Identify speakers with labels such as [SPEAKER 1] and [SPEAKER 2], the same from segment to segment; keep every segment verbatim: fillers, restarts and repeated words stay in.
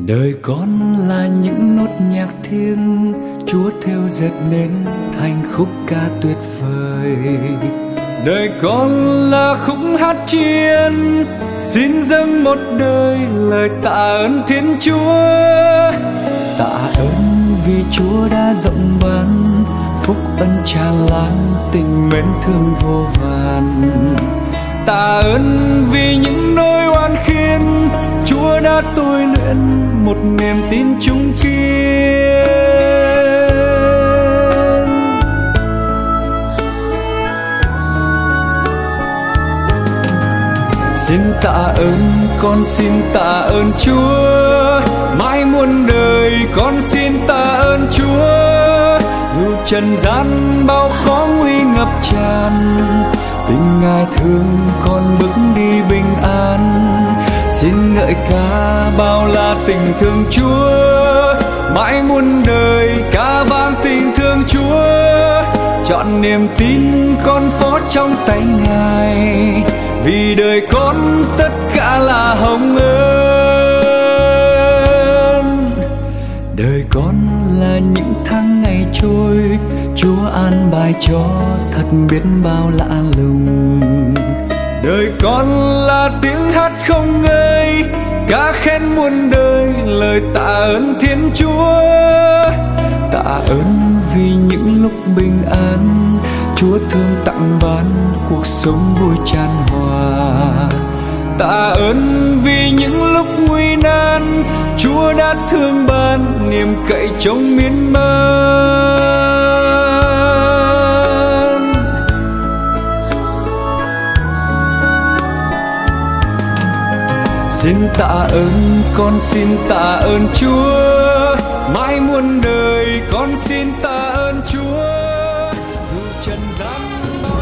[SPEAKER 1] Đời con là những nốt nhạc thiêng Chúa thêu dệt nên thành khúc ca tuyệt vời. Đời con là khúc hát tri ân, xin dâng một đời lời tạ ơn Thiên Chúa. Tạ ơn vì Chúa đã rộng ban, phúc ân tràn lan, tình mến thương vô vàn. Tạ ơn vì những nỗi oan khiên, Chúa đã tôi luyện một niềm tin chung kiên. Xin tạ ơn, con xin tạ ơn Chúa, mãi muôn đời con xin tạ ơn Chúa. Dù trần gian bao khó nguy ngập tràn, tình Ngài thương con bước đi bình an. Xin ngợi ca bao la tình thương Chúa, mãi muôn đời ca vang tình thương Chúa. Chọn niềm tin con phó trong tay Ngài, vì đời con tất cả là hồng ơn. Đời con là những tháng ngày trôi, Chúa an bài cho thật biết bao lạ lùng. Đời con là tiếng hát không ngơi, ca khen muôn đời lời tạ ơn Thiên Chúa. Tạ ơn vì những lúc bình an, Chúa thương tặng ban cuộc sống vui tràn hòa. Tạ ơn vì những lúc nguy nan, Chúa đã thương ban niềm cậy trông miên man. Xin tạ ơn, con xin tạ ơn Chúa, mãi muôn đời con xin tạ ơn Chúa. Dù trần gian bao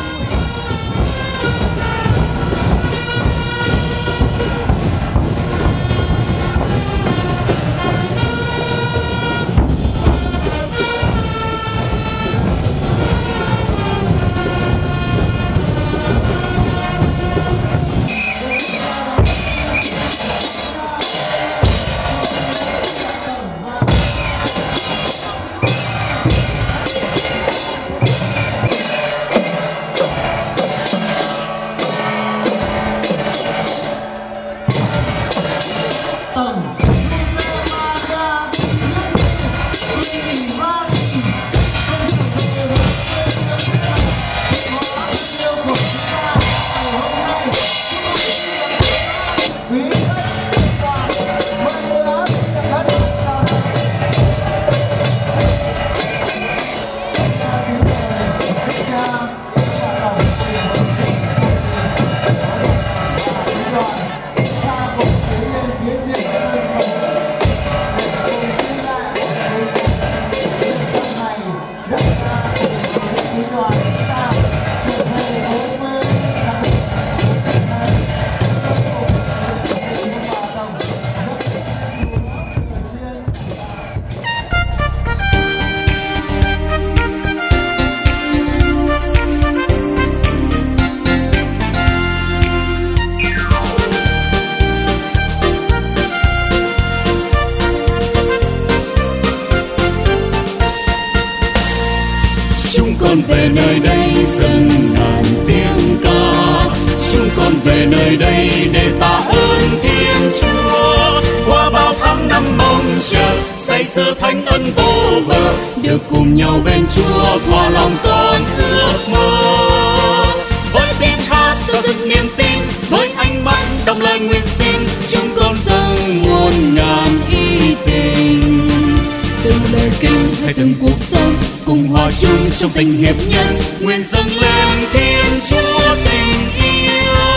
[SPEAKER 2] về nơi đây dâng ngàn tiếng ca, chúng con về nơi đây để tạ ơn Thiên Chúa. Qua bao tháng năm mong chờ, say sưa thánh ân vô bờ, được cùng nhau bên Chúa thỏa lòng con ước mơ. Với tiếng hát tôi dâng niềm tin, với ánh mắt đồng lời nguyện xin, chúng con dâng muôn ngàn ý tình. Từng lời kinh hay từng cuộc sống, cùng hòa chung trong tình hiệp nhân, nguyện dâng lên Thiên Chúa tình yêu.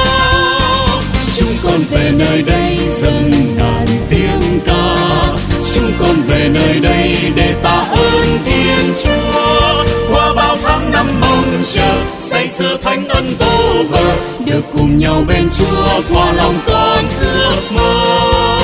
[SPEAKER 2] Chúng con về nơi đây dâng ngàn tiếng ca, chúng con về nơi đây để tạ ơn Thiên Chúa. Qua bao tháng năm mong chờ, say sưa thánh ân vô bờ, được cùng nhau bên Chúa thỏa lòng con ước mơ.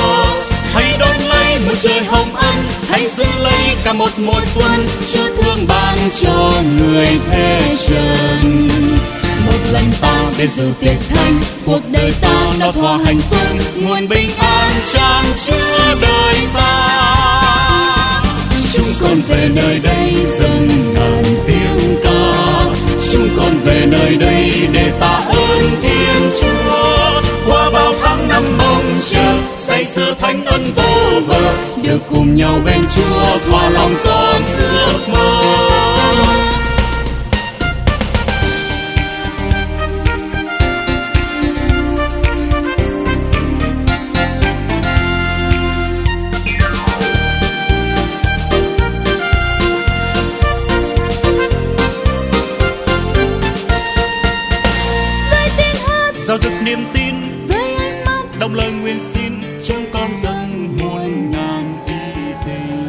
[SPEAKER 2] Hãy đón lấy một trời hồng ân, hãy giữ lấy cả một mùa xuân, Chúa thương ban cho người thế trần. Một lần ta bên dự tiệc thánh, cuộc đời ta giao thoa hạnh phúc, nguồn bình an tràn chứa đời ta. Chúng con về nơi đây dâng ngàn tiếng ca, chúng con về nơi đây để tạ ơn Thiên Chúa. Qua bao tháng năm mong chờ, say sưa thánh ân vô bờ, được cùng nhau bên Chúa thỏa lòng con ước mơ. Giao dực niềm tin với ánh mắt đồng lời nguyện xin, chúng con dâng muôn ngàn ý tình.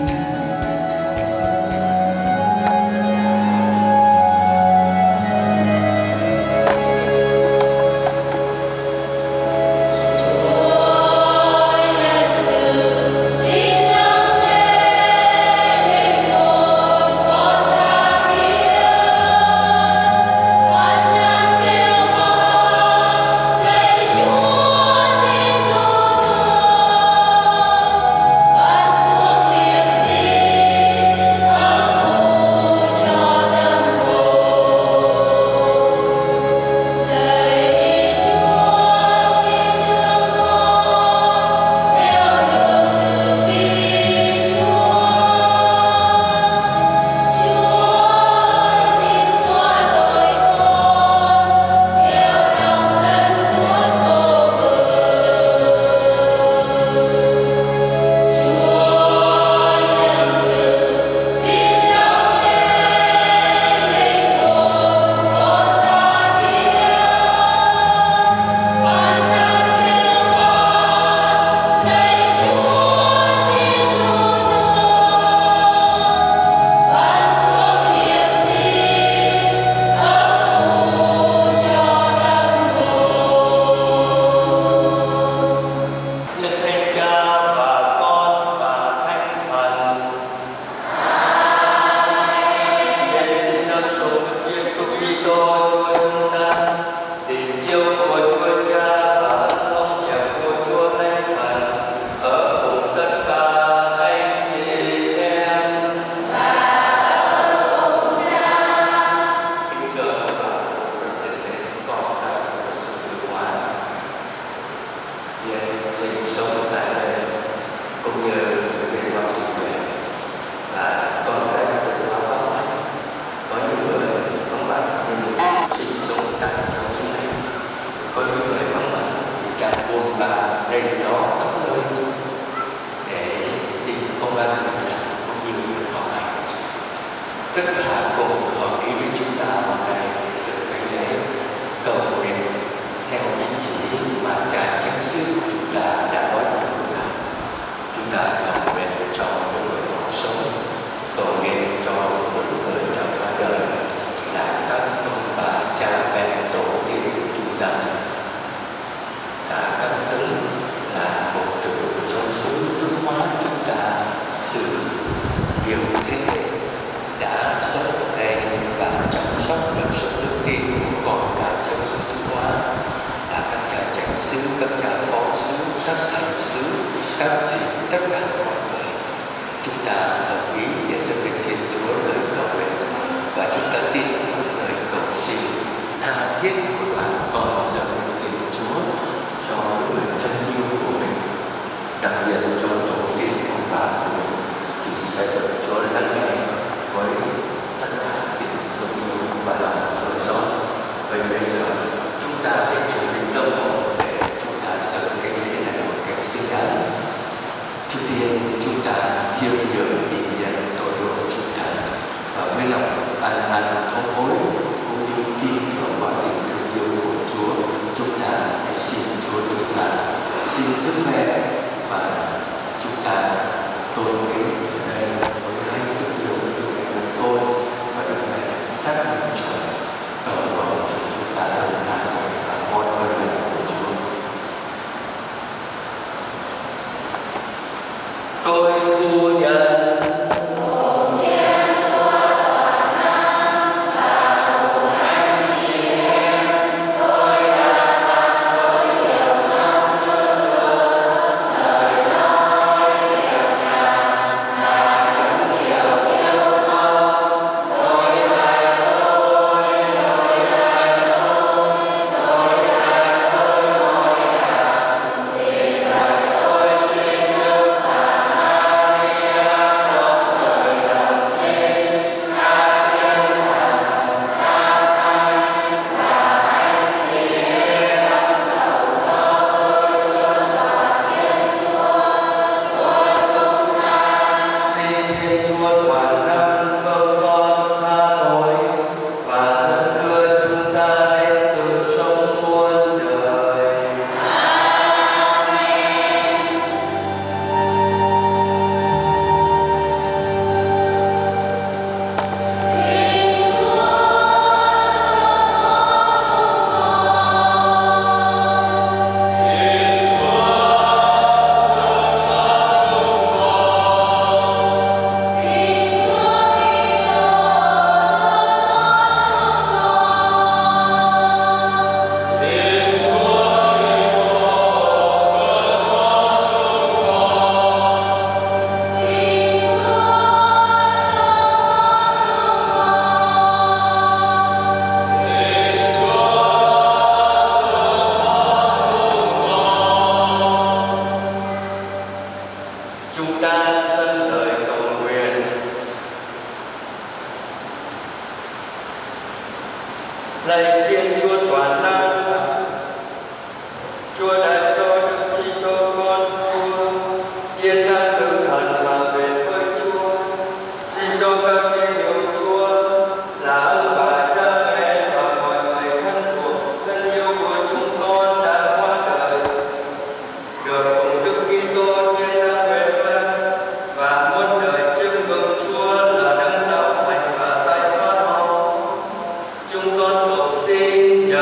[SPEAKER 1] Tôi thu nhận
[SPEAKER 3] Tôi đã phạm tội lỗi
[SPEAKER 1] Lạy Thiên Chúa toàn năng, Chúa đã cho Đức Kitô con Chúa chiến thắng tử thần và về với Chúa. Xin cho các tín hữu Chúa là ông bà, cha mẹ và mọi người thân thuộc, thân yêu của chúng con đã qua đời, được cùng Đức Kitô chiến thắng về với và muôn đời chiêm ngưỡng Chúa là đấng tạo thành và giải thoát họ. Chúng con cầu xin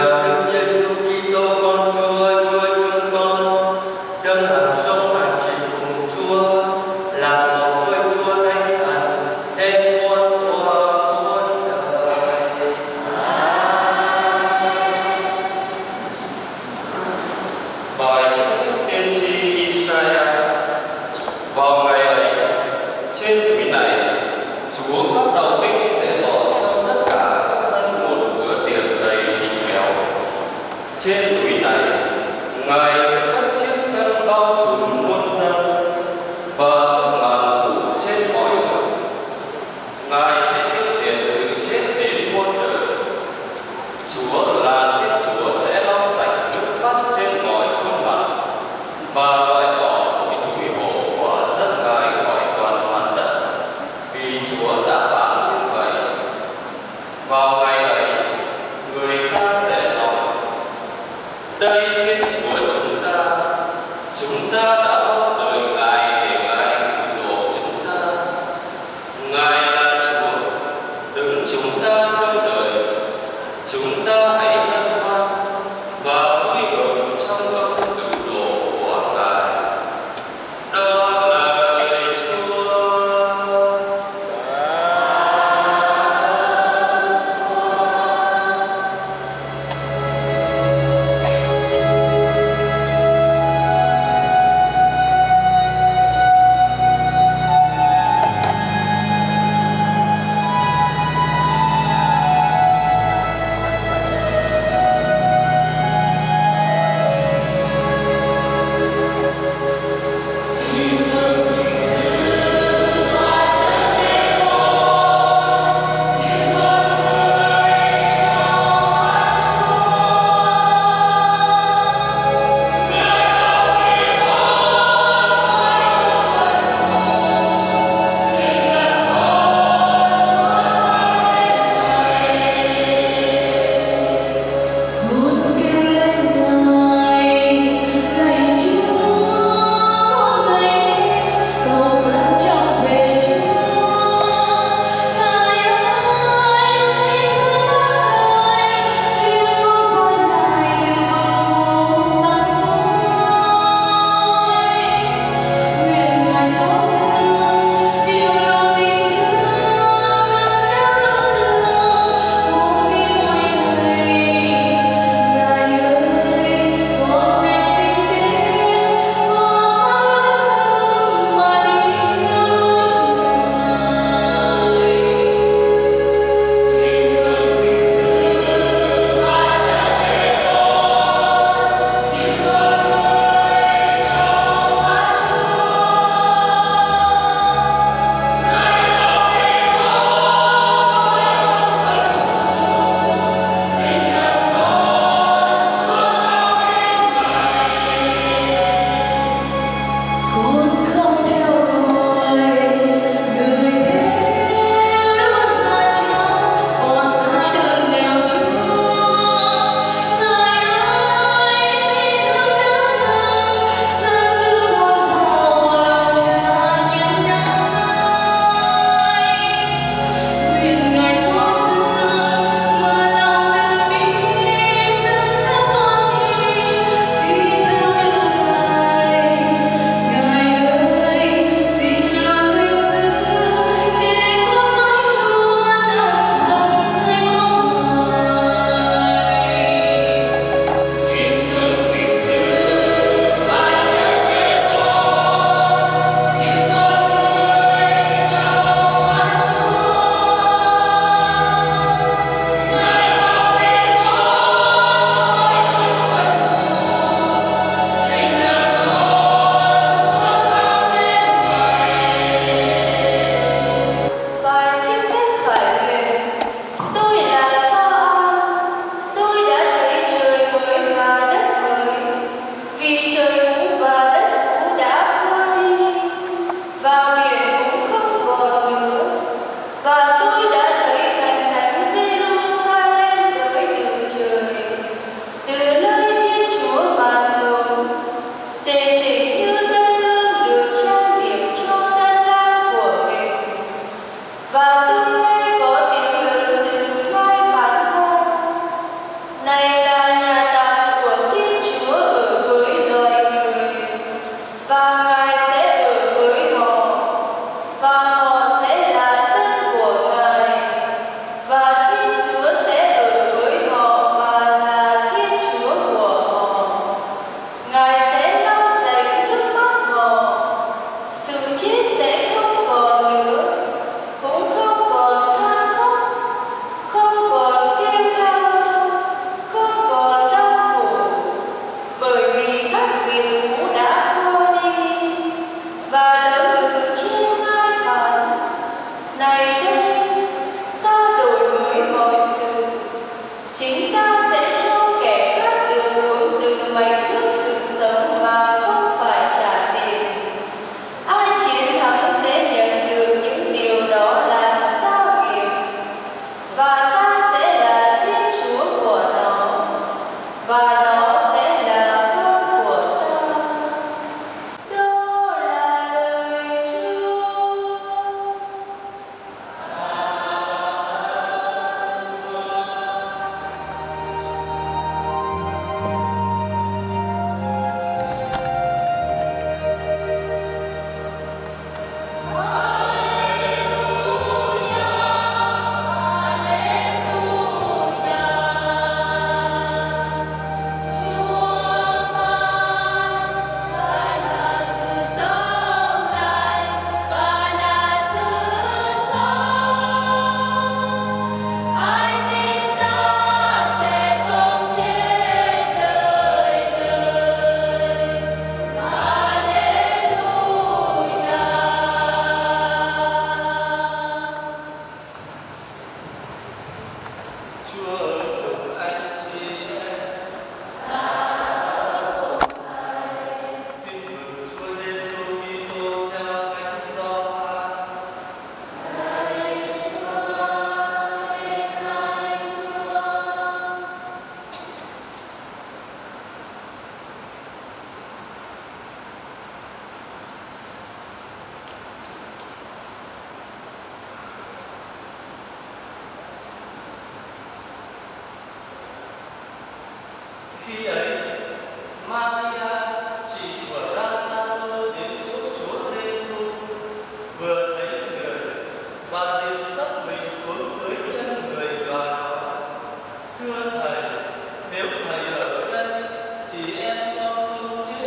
[SPEAKER 1] Khi ấy, Maria chị của Lazarơ đến chỗ Chúa Giêsu, vừa thấy người và liền sấp mình xuống dưới chân người và nói: Thưa thầy, nếu thầy ở đây thì em con không chết.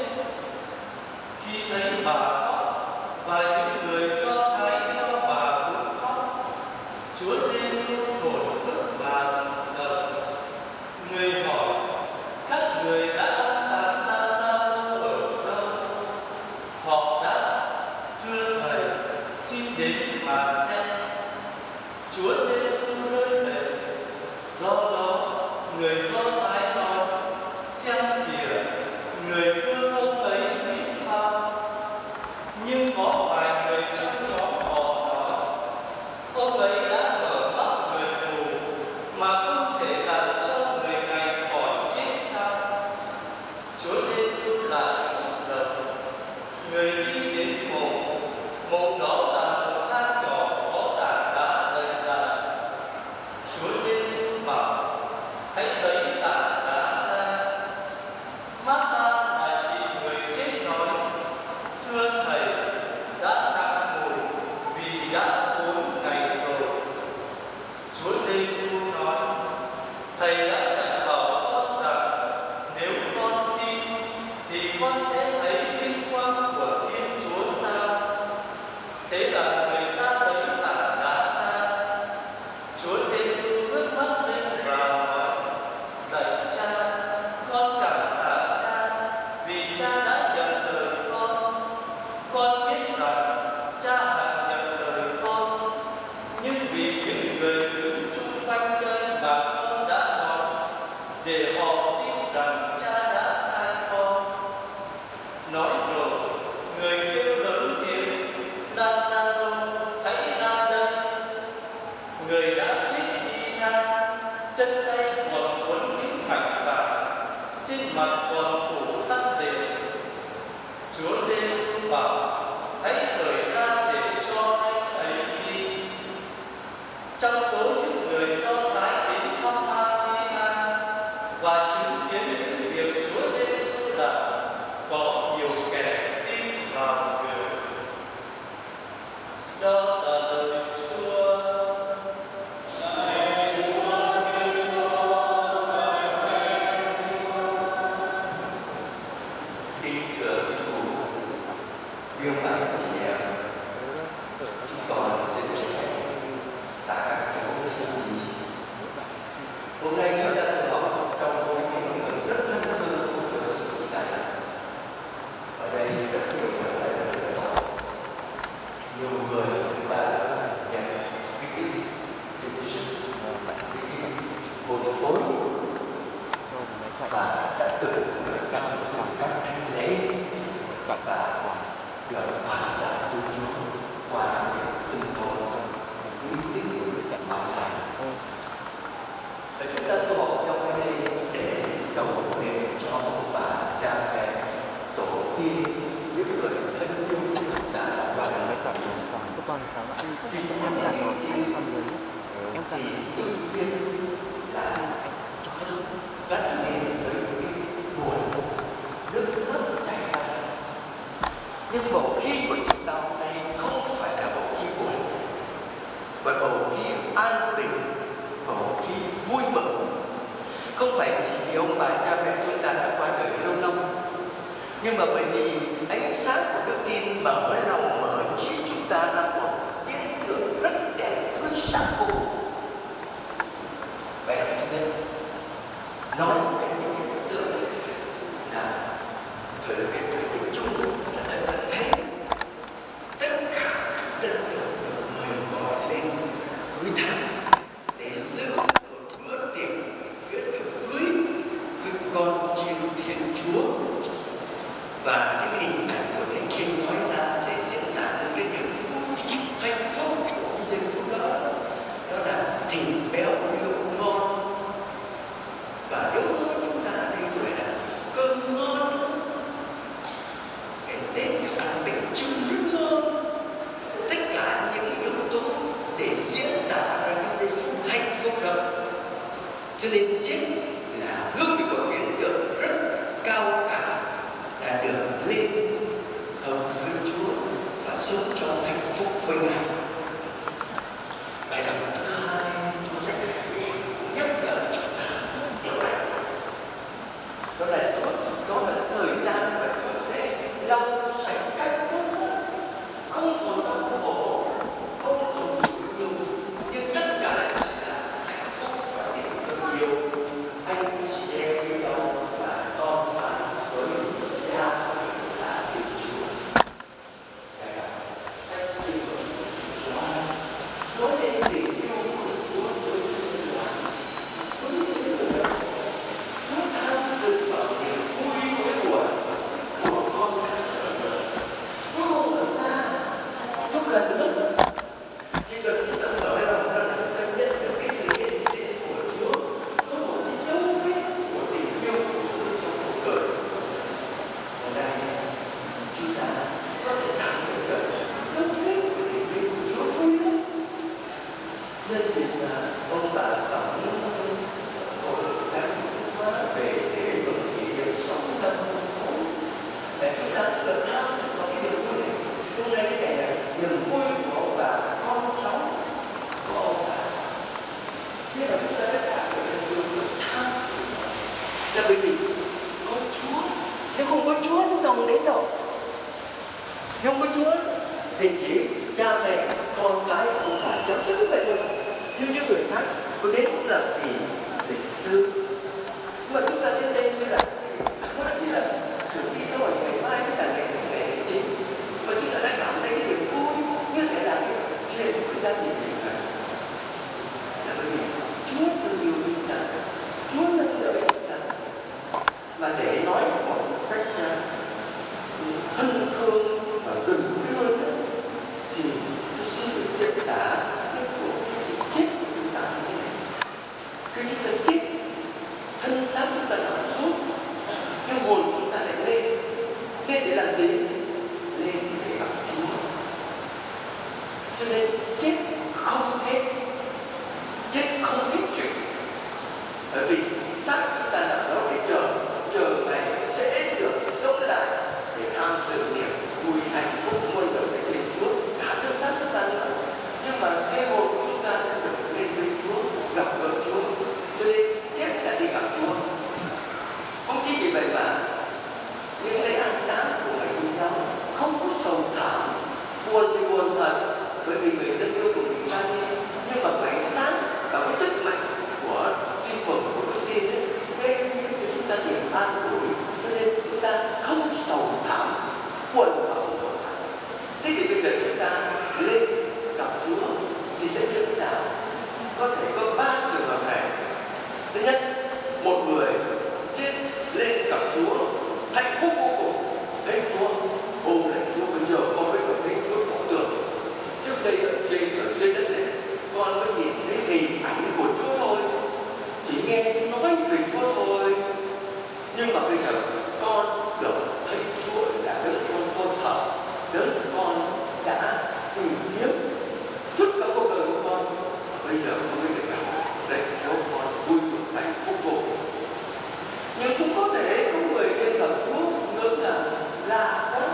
[SPEAKER 1] Khi thấy bà khóc và những người Do Thái theo bà cũng khóc, Chúa Giêsu thổn thức và xúc động. Người hỏi: Các người đã an táng Lazarơ ở đâu? Họ đáp: Thưa thầy, xin đến mà xem. Chúa Giêsu rơi lệ. Do đó, người Do Thái nói: Xem kìa, người thương ông ấy biết bao. Nhưng có vài người trong nhóm họ nói: Ông ấy đã mở mắt người mù mà không thể làm cho người này khỏi chết sao? Chúa Giêsu lại xúc động. Người đi đến mộ, mộ đó là một hang nhỏ có tảng đá đầy lại. Chúa Giêsu bảo: Hãy lấy tảng đá ra. Martha là chị người chết nói: Thưa thầy, đã nặng mùi vì đã bốn ngày rồi. Chúa Giêsu nói: Thầy đã dặn bảo con rằng nếu con tin thì con sẽ thấy vinh quang của Thiên Chúa sao? Thế là người ta lấy tảng đá ra. Chúa Giêsu ngước mắt lên và nói: Lạy Cha, con cảm tạ Cha vì Cha đã nhận lời con. Con biết rằng Cha hằng nhận lời con, nhưng vì những người đứng chung quanh nơi mà con đã nói, để họ tin rằng Cha đã sai con. Nói rồi, người kêu lớn tiếng: Lazarơ, hãy ra đây. Người đã chết đi ra, chân tay còn quấn những mảnh vải, trên mặt còn phủ khăn đệm. Chúa Giêsu bảo: Hãy cởi ra để cho anh ấy đi. Trong số những người Do Thái đến thăm Maria và chứng kiến những việc Chúa Giêsu làm, có nhiều kẻ tin vào người. Đó là lời Chúa. Kính thưa quý phụ, yêu bạn chị em, chúng con rất trẻ tại các cháu sinh nhí. Hôm nay chúng ta được học trong một cái người rất thân thương của sự này. Ở đây rất nhiều người lại là người học, nhiều người chúng ta nhận cái cái cái sức, cái cái hồn phối và đã từng các các thánh lễ và được hòa giải của Chúa qua việc xưng hồn những tiếng người hòa giải. Và chúng ta tu học trong đây để cầu nguyện cho ông bà cha mẹ tổ tiên những người thân yêu của chúng ta và đời cảm ơn các con sáu anh thì em là con con người em thì tự nhiên là gắn liền với cái buồn nước mắt chảy ra. Nhưng bầu khí của chúng ta hôm nay không phải là bầu khí buồn, mà bầu khí an bình, bầu khí vui mừng. Không phải chỉ vì ông bà cha mẹ chúng ta đã qua đời lâu năm, nhưng mà bởi vì ánh sáng của đức tin mở lòng mở trí chúng ta ra một hiện tượng rất đẹp tươi sáng vô cùng. Vậy là thứ nhất, nói về những hiện tượng là thời cái thời của chúng là thật thật thế. Tất cả các dân tộc được mời gọi lên núi Tháp để giữ một bữa tiệc
[SPEAKER 3] Cho nên chết là hướng về một hiện tượng rất cao cả, là được lên hợp với Chúa và sống trong hạnh phúc với Ngài. Bài đọc thứ hai Chúa sẽ nhắc nhở chúng ta điều này. Đó là Chúa, đó là thời gian mà Chúa sẽ lau sạch cách tốt, không còn đau khổ, không còn tủi nhục, nhưng tất cả chỉ là hạnh phúc và tình thương yêu. Anh chị em với nhau và con bạn với cha là Thiên Chúa. Đại đọc sách Kinh Luận Gioan nói đến tình yêu của Chúa với những người, với những người đó. Chúa tham dự vào niềm vui nỗi buồn của con cái ở đời. Chúa không ở xa, Chúa gần nhất. Chỉ cần chúng ta mở lòng ra là chúng ta nhận được cái sự hiện diện của Chúa, có một cái dấu vết của tình yêu của Chúa trong cuộc đời. Ở đây chúng ta có thể cảm nhận được dấu vết của tình yêu của Chúa vui lắm. Nhân dịp là ông bà tổng hội đang quá về để mừng kỷ niệm sáu mươi năm thành phố, để chúng ta được tham dự vào cái niềm vui này. Hôm nay cái ngày này niềm vui của ông bà, con cháu của ông bà, thế là chúng ta đã cảm nhận được được tham dự. Là bởi vì có Chúa, nếu không có Chúa chúng ta không đến đâu. Nếu không có Chúa thì chỉ cha mẹ, con cái, ông bà cháu chứ vậy thôi. Chứ những người khác có đến cũng là vì lịch sử. Mà chúng ta đến đây mới là nó chỉ là thử đi thôi, ngày mai mới là ngày ngày chính. Mà chúng ta đã cảm thấy cái niềm vui như thế là cái chuyện của gia đình mình này. Là bởi vì Chúa thương yêu chúng ta, Chúa nâng đỡ chúng ta. Mà để nói một cách thân thương và gần gũi hơn nữa, thì tôi xin được diễn tả cái cuộc cái sự chết của chúng ta như thế này. Khi chúng ta chết, thân xác chúng ta nằm xuống, nhưng hồn chúng ta lại lên. Lên để làm gì? Lên để gặp Chúa. Cho nên chết không hết, chết không hết chuyện. Bởi vì xác chúng ta nằm đó để chờ, chờ ngày sẽ được sống lại để tham dự niềm vui hạnh phúc muôn đời với Thiên Chúa. Cả thân xác chúng ta nữa, nhưng mà cái hồn của chúng ta được lên với Chúa, gặp gỡ Chúa. Cho nên chết là đi gặp Chúa. Không chỉ vì vậy mà những lễ an táng của ngày hôm đó không có sầu thảm, buồn thì buồn thật, bởi vì người thân yêu của mình ra đi, nhưng mà cái sáng và cái sức mạnh của linh hồn của Chúa Tiên ấy đem cho chúng ta niềm an ủi. Cho nên chúng ta không sầu thảm, buồn và không sầu thảm. Thế thì bây giờ chúng ta lên gặp Chúa thì sẽ như thế nào? Có thể có ba trường hợp này. Thứ nhất, một người chết lên gặp Chúa, hạnh phúc vô cùng. Đấy Chúa, ôm lấy Chúa, bây giờ con mới được thấy Chúa có được. Trước đây ở trên, ở dưới đất này, con mới nhìn thấy hình ảnh của Chúa thôi, chỉ nghe nói về Chúa thôi. Nhưng mà bây giờ con được thấy Chúa là đấng con con thờ, đấng con đã tìm kiếm suốt cả cuộc đời của con. Bây giờ con mới được gặp đấy Chúa, con vui mừng hạnh phúc vô cùng. Nhưng cũng có thể có người lên gặp Chúa ngưỡng là lạ quá,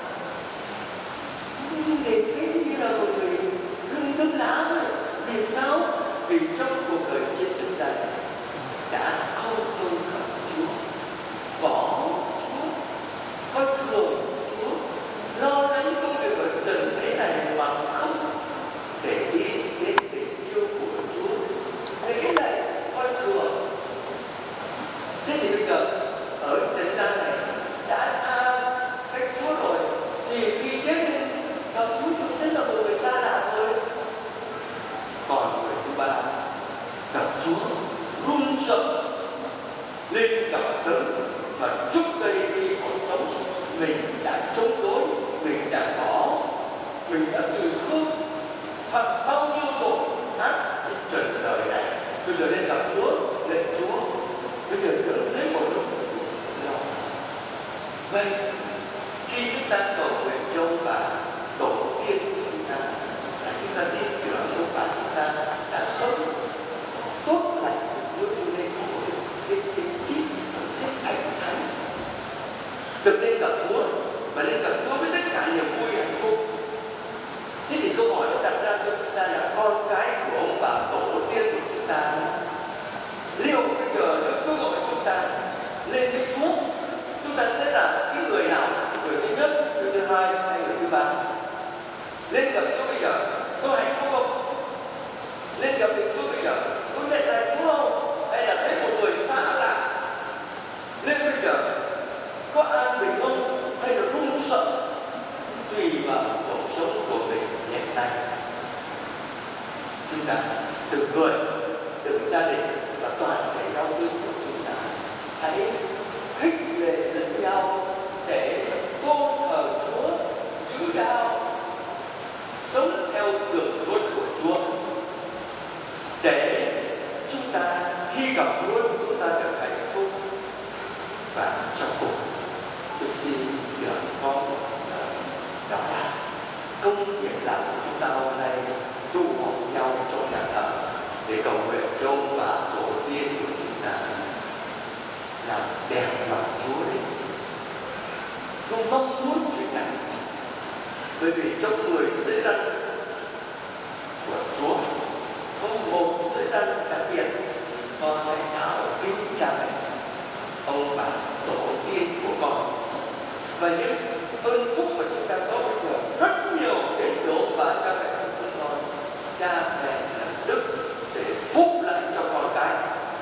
[SPEAKER 3] để thế như là một người lưng lưng lá thôi. Vì sao? Vì trong cuộc đời trên thực tại đã không tôn trọng Chúa, bỏ Chúa, coi thường Chúa, lo lắng công việc ở trần thế này mà không để ý đến tình yêu của Chúa. Thế này coi thường. Thế thì bây giờ ở trần gian này đã xa cách Chúa rồi, thì khi chết gặp Chúa chúng thấy là một người xa lạ thôi. Còn người thứ ba gặp Chúa run sợ lên gặp đấng mà trước đây khi còn sống mình đã chống đối, mình đã bỏ, mình đã từ khước, phạm bao nhiêu tội ác trên trần đời này. Bây giờ lên gặp Chúa, lạy Chúa, bây giờ đấng lấy một lúc lòng. Vậy khi chúng ta cầu nguyện cho ông bà tổ tiên của chúng ta, là chúng ta tin tưởng ông bà chúng ta đã sống tốt lành của Chúa, cho nên khi gặp Chúa chúng ta được hạnh phúc. Và trong cùng tôi xin được có một đó là công việc làm của chúng ta hôm nay tụ họp nhau trong nhà thờ để cầu nguyện cho ông bà tổ tiên của chúng ta làm đẹp mặt Chúa đấy. Tôi mong muốn chuyện này, bởi vì trong người dưới răn của Chúa có một dưới răn đặc biệt, con hãy thảo kính cha mẹ, ông bà tổ tiên của con. Và những ơn phúc mà chúng ta có bây giờ rất nhiều đến đổ và cha mẹ của chúng con. Cha mẹ là đức để phúc lại cho con cái.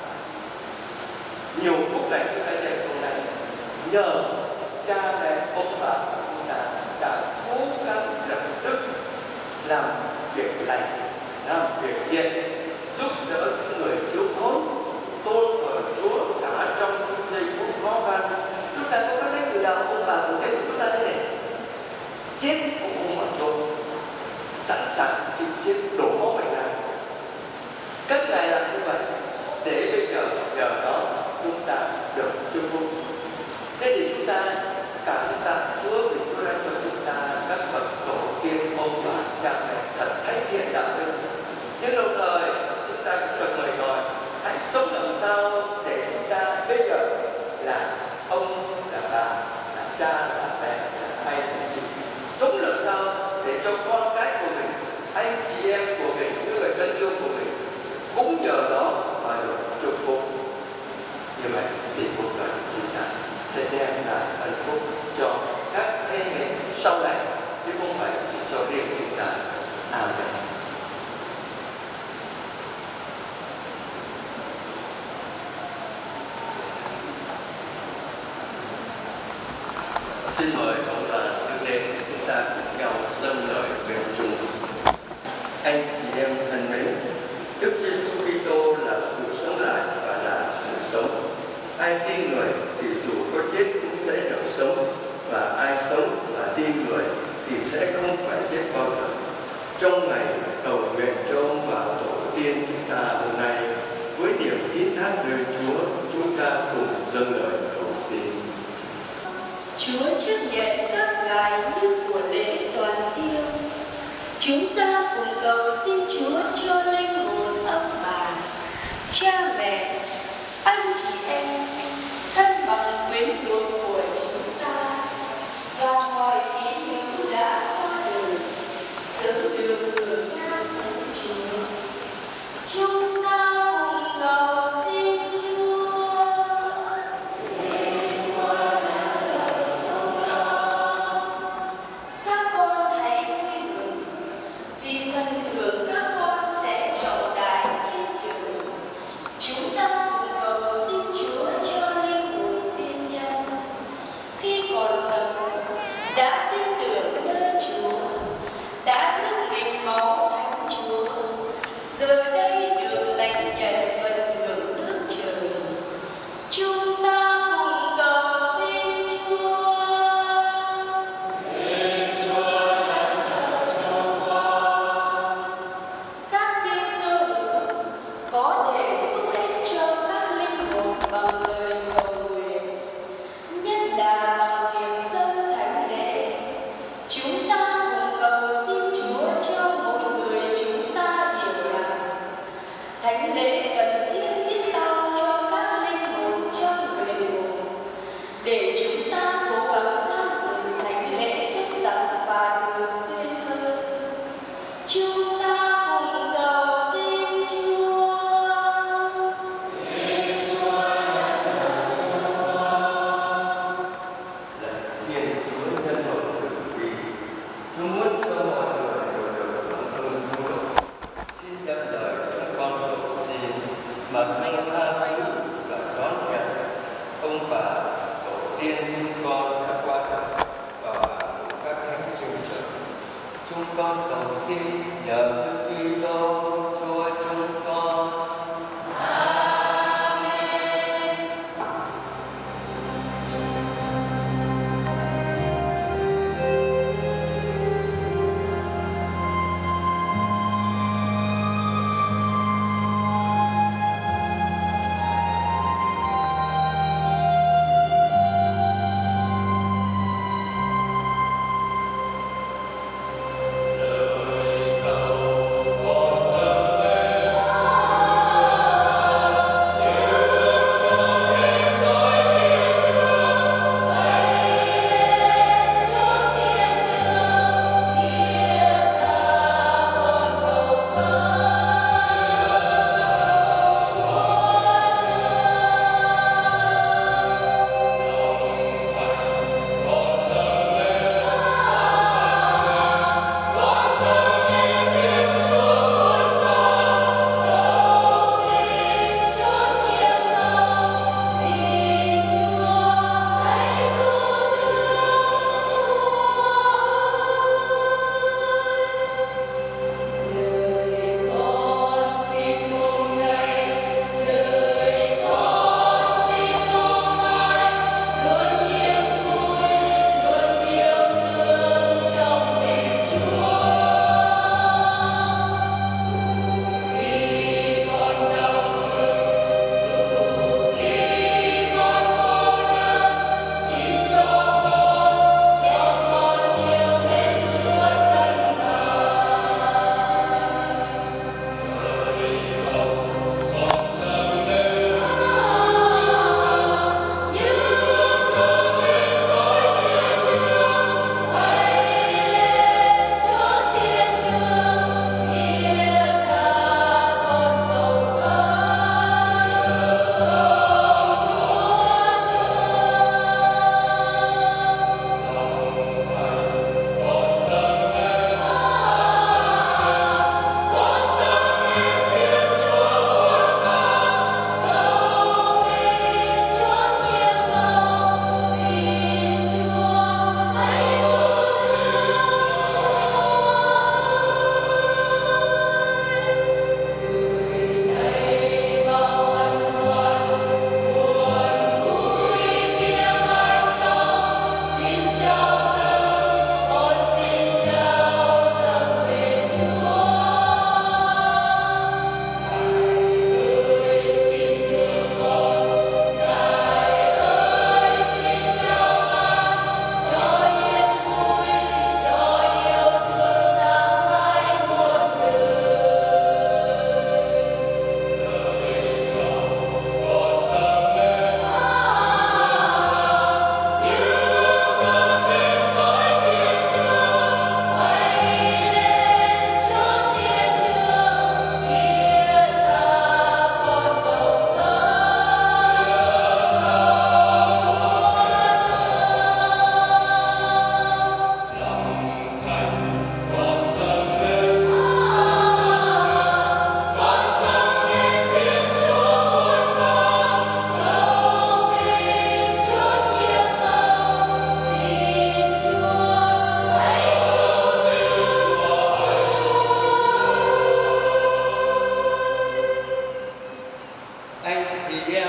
[SPEAKER 3] Nhiều phúc này chúng ta để hôm nay nhờ cha mẹ ông bà của chúng ta đã cố gắng lập đức, làm việc lành, làm việc thiện, giúp đỡ những người yếu thốn, tôn thờ Chúa cả trong những giây phút khó khăn. Chúng ta có thấy từ nào ông bà của mình chúng ta thế này, chết cũng không còn trốn, sẵn sàng chịu chết đổ máu mình ra. Các ngài làm như vậy để bây giờ nhờ đó chúng ta được chúc phúc. Thế thì chúng ta cảm tạ Chúa vì Chúa đã cho chúng ta các bậc tổ tiên ông bà cha mẹ thật thánh thiện đạo đức. Nhưng đồng thời chúng ta cũng được mời gọi hãy sống làm sao để chúng ta bây giờ là ông, là bà, là cha, là mẹ, là hai là chị, sống làm sao để cho con cái của mình, anh chị em của mình, những người thân yêu của mình cũng nhờ đó mà được chúc phúc. Như vậy thì cuộc đời của chúng ta sẽ đem lại hạnh phúc cho các thế hệ sau này, chứ không phải chỉ cho riêng chúng ta. Amen. Xin mời ông bà đứng lên, chúng ta cùng nhau dâng lời nguyện chung. Anh chị em thân mến, Đức Giêsu Kitô là sự sống lại và là sự sống. Ai tin người thì dù có chết cũng sẽ được sống, và ai sống và tin người thì sẽ không phải chết bao giờ. Trong ngày cầu nguyện cho ông bà tổ tiên chúng ta hôm nay, với niềm tin thác nơi Chúa, chúng ta cùng dâng lời cầu xin.
[SPEAKER 4] Chúa chấp nhận các ngài như của lễ toàn thiêng. Chúng ta cùng cầu xin Chúa cho linh hồn ông bà, cha mẹ, anh chị em, thân bằng quyến thuộc của chúng ta và mọi kỷ niệm đã qua đời sớm được hưởng ngang với Chúa. Chúng ta cùng cầu xin Chúa. Xin Chúa là lời công đó. Các con hãy vui mừng vì phần thưởng các con sẽ trọng đại trên trời. Chúng ta cùng cầu xin Chúa cho linh hồn tiên nhân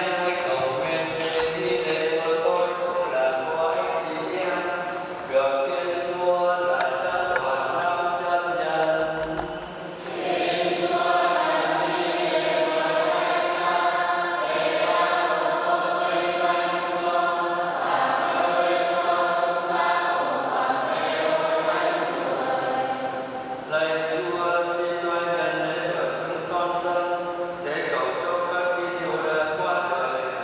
[SPEAKER 3] em hãy cầu nguyện vì để của tôi không là của anh chị em, được Thiên Chúa là chân hoàn năm chân nhân. Lạy Chúa, xin nói nhân lễ của chúng con dân để cầu cho các tín hữu đã qua đời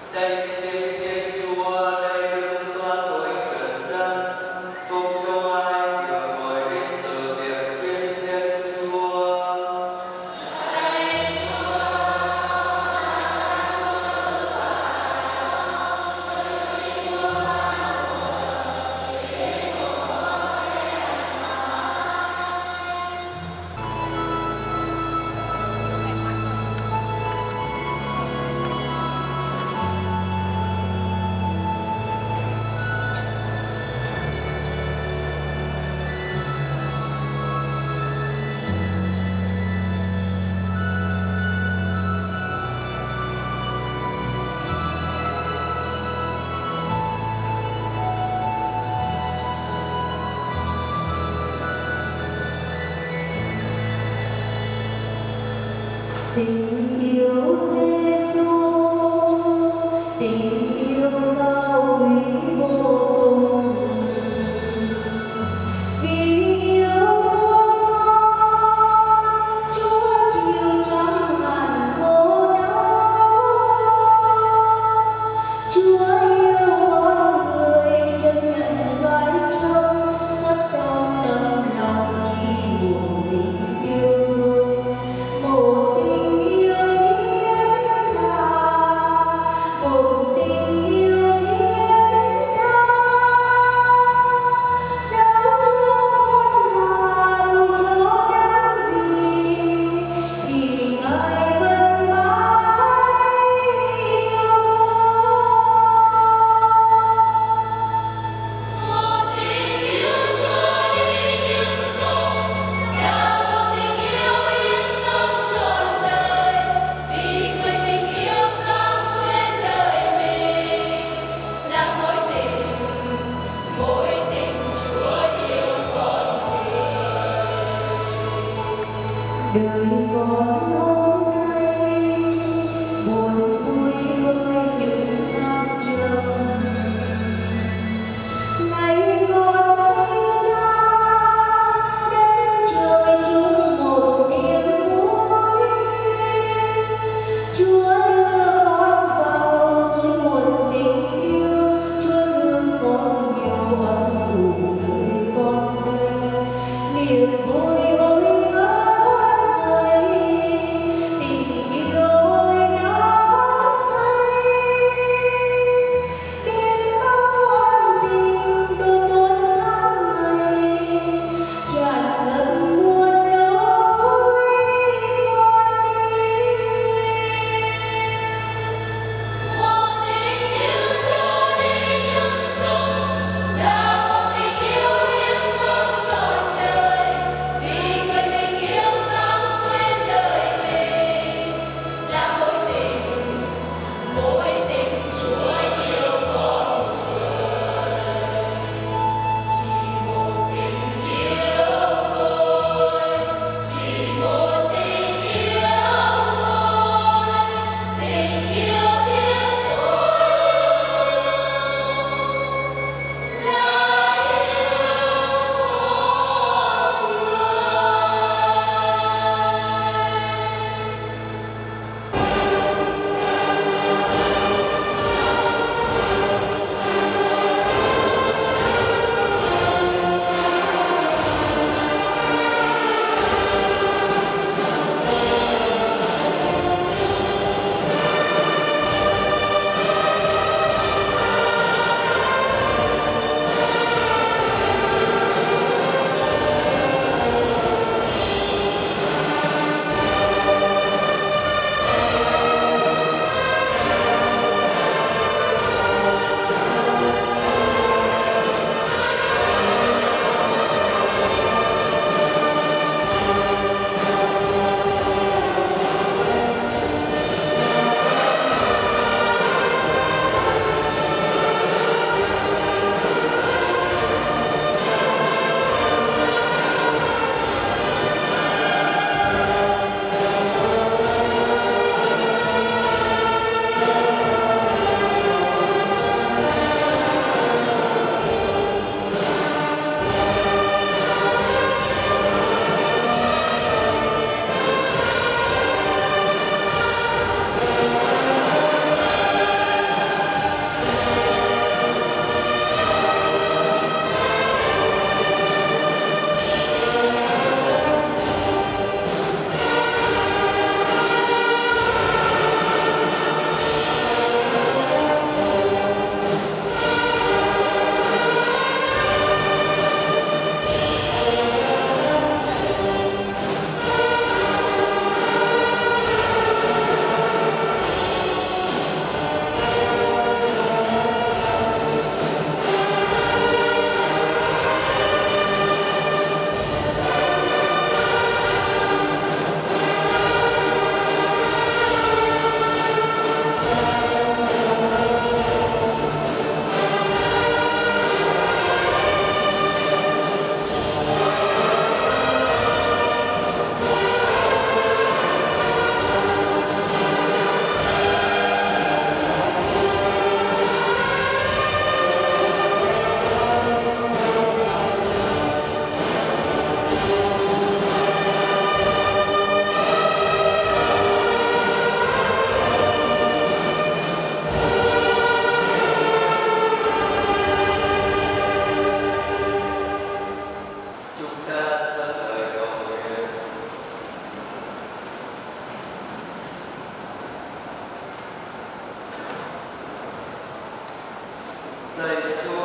[SPEAKER 3] Đây trên Thiên Chúa, đây được xóa tội trần gian, giúp cho ai hiểu mọi đến sự việc trên Thiên Chúa.
[SPEAKER 5] Tình yêu Giêsu, tình yêu cao quý vô cùng, vì yêu thương con, Chúa chịu trăm ngàn khổ đau. Chúa yêu con người, chấp nhận vai trông, sát son tâm lòng chỉ buồn tình yêu. Một tình yêu
[SPEAKER 3] lời Chúa